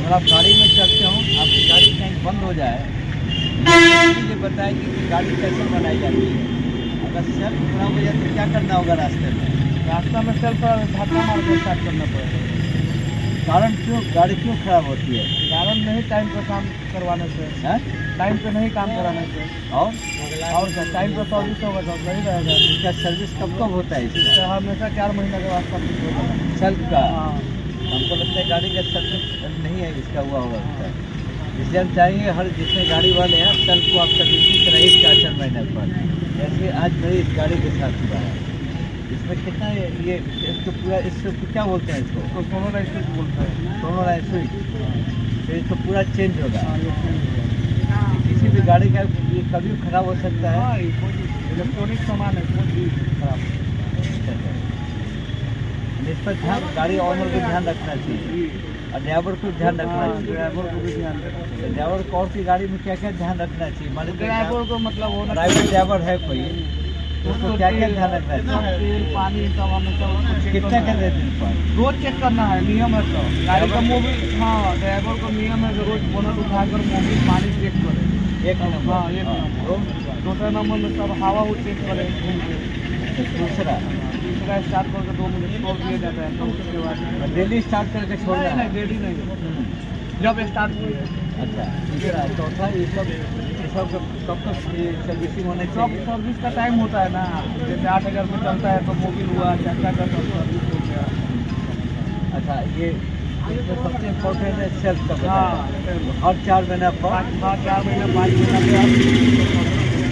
अगर आप गाड़ी में चलते हो, आपकी गाड़ी कहीं बंद हो जाए, ये बताएगी कि गाड़ी कैसे बनाई जाती है। अगर सेल्फ खराब हो जाए तो क्या करना होगा रास्ते में? रास्ता में सेल्फ धक्का मार के स्टार्ट करना पड़ेगा। कारण क्यों गाड़ी क्यों खराब होती है? कारण नहीं टाइम पर काम करवाने से, टाइम पे नहीं काम कराने से। और क्या टाइम पर सर्विस होगा तो नहीं रहेगा। इसका सर्विस कब कब होता है इसका? इसका हमेशा 4 महीने के बाद सर्विस होगा। सेल्फ का? हाँ। हमको लगता है गाड़ी का सर्विस नहीं है, इसका हुआ होगा उसका। इसलिए हम चाहेंगे हर जितने गाड़ी वाले हैं सेल्फ को आप सर्विसिंग कराइए 4-4 महीने पर। जैसे आज मेरी इस गाड़ी के साथ हुआ है, इसमें कितना ये इसको पूरा इसको क्या बोलते हैं इसको? सोनोराइज स्विच बोलते हैं। सोनोराइज स्विच। तो इसको पूरा चेंज होगा। किसी भी हाँ, गाड़ी का ये कभी खराब हो सकता है। इलेक्ट्रॉनिक सामान है, कोई भी खराब। इस पर ध्यान गाड़ी ऑनर को ध्यान रखना चाहिए और ड्राइवर को ध्यान रखना चाहिए। ड्राइवर को भी ध्यान रखना चाहिए। ड्राइवर को और की गाड़ी में क्या क्या ध्यान रखना चाहिए? मान लीजिए ड्राइवर को मतलब वो प्राइवेट ड्राइवर है कोई, तो उसको क्या क्या ध्यान रखना चाहिए? तेल पानी सब हमेशा कितना क्या दिन पर रोज चेक करना है, नियम है। तो गाड़ी का मोबिल, हाँ ड्राइवर का नियम है कि रोज बोनट उठाकर मोबिल पानी चेक करे। एक नंबर। हाँ, एक नंबर। दूसरा नंबर में सब हवा वो चेक करे घूम के। दूसरा स्टार्ट करके 2 मिनट छोड़ दिया जाता है, तो उसके बाद डेली स्टार्ट करके छोड़ना है? नहीं, डेली नहीं, जब स्टार्ट हुई। अच्छा, तीसरा चौथा ये सब कब तक सर्विसिंग होने चाहिए? सर्विस का टाइम होता है ना, जैसे 8000 में चलता है तो मोबिल हुआ, चक्का का सब सर्विस हो गया। अच्छा, ये इसमें सबसे इम्पोर्टेंट है सेल्फ का। हाँ, हर 4 महीने पर 4 महीने 5 महीने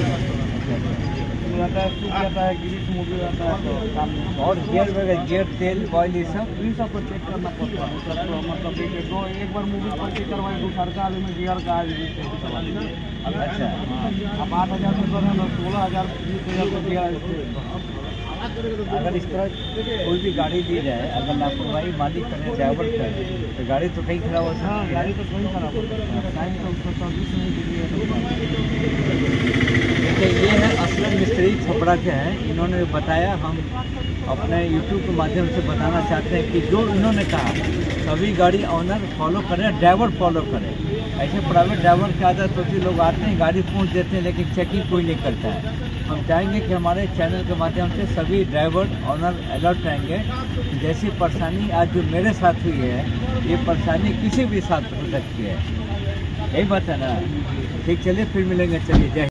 रहता है, सूख जाता है, ग्रीस मोबिल रहता है तो काम नहीं। और गियर वगैरह, गियर तेल ऑयल ये सब को चेक करना पड़ता है। सब मतलब एक बार मोबिल पर चेक करवाए, दूसरा का में गियर का अच्छा। अब 8000 से करें तो 16000 20,000 का गियर। अगर इस तरह कोई भी गाड़ी दी जाए, अगर लापरवाही मालिक करे, ड्राइवर करे, तो गाड़ी तो कहीं खराब हो सकती है। हाँ, गाड़ी तो कहीं खराब होती है। टाइम तो उसको सर्विस नहीं देखिए, ये है असलम मिस्त्री छपरा के हैं। इन्होंने बताया, हम अपने YouTube के माध्यम से बताना चाहते हैं कि जो इन्होंने कहा सभी गाड़ी ऑनर फॉलो करें, ड्राइवर फॉलो करें। ऐसे प्राइवेट ड्राइवर की आदत होती है, लोग आते हैं गाड़ी पहुंच देते हैं लेकिन चेकिंग कोई नहीं करता है। हम चाहेंगे कि हमारे चैनल के माध्यम से सभी ड्राइवर ऑनर अलर्ट रहेंगे। जैसी परेशानी आज जो मेरे साथ हुई है, ये परेशानी किसी भी साथ हो सकती है। यही बात है ना? ठीक, चलिए फिर मिलेंगे। चलिए, जय।